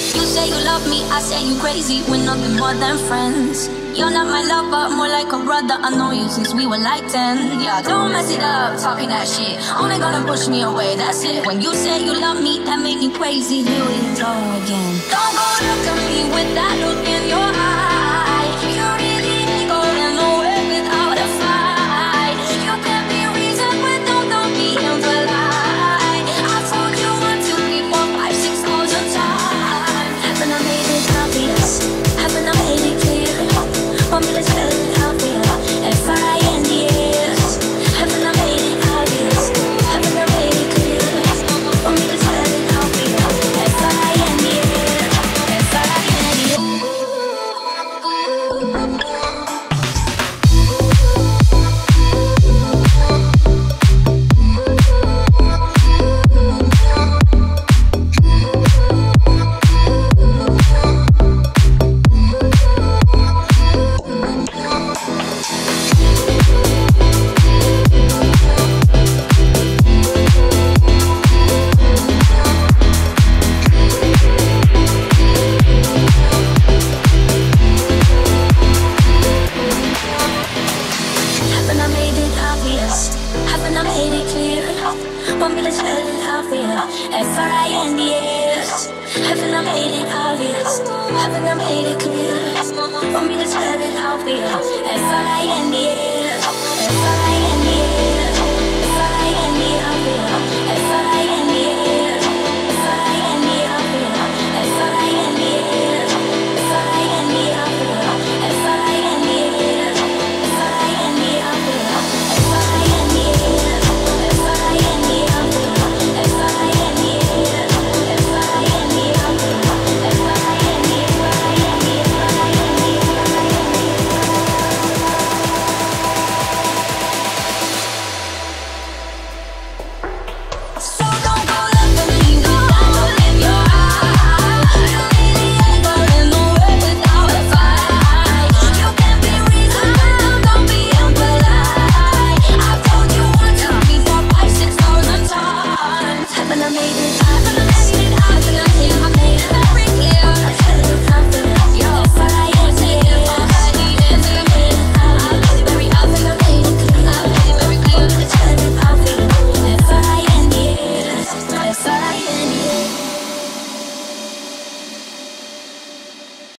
You say you love me, I say you crazy. We're nothing more than friends. You're not my lover, more like a brother. I know you since we were like 10. Yeah, don't mess it up, talking that shit. Only gonna push me away, that's it. When you say you love me, that make me crazy. Here we go again. Don't go look at me with that look in your eye. You really ain't going nowhere without a fight. You can be reasoned with, don't be impolite. I told you 1, 2, 3, 4, 5, 6 all the time. Haven't I made it obvious? Haven't I made it clear? Want me to spell it out for you? F-I-N-D-S. Haven't I made it obvious? Haven't I made it clear? Want me to spell it out for you? F-I-N-D-S. F-I-N-D-S. Haven't I made it obvious? Haven't I made it clear? Want me to spell it out for you? F-R-I-N-D-S. Haven't I made it obvious? Haven't I made it clear? Want me to spell it out for you? F-R-I-N-D-S. F-R-I-N-D-S. F-R-I-N-D-S.